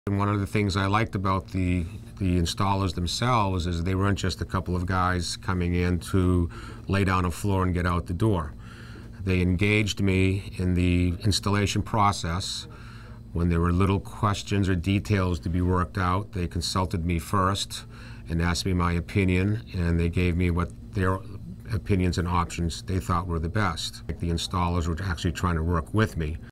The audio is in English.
And one of the things I liked about the installers themselves is they weren't just a couple of guys coming in to lay down a floor and get out the door. They engaged me in the installation process. When there were little questions or details to be worked out, they consulted me first and asked me my opinion, and they gave me what their opinions and options they thought were the best. The installers were actually trying to work with me.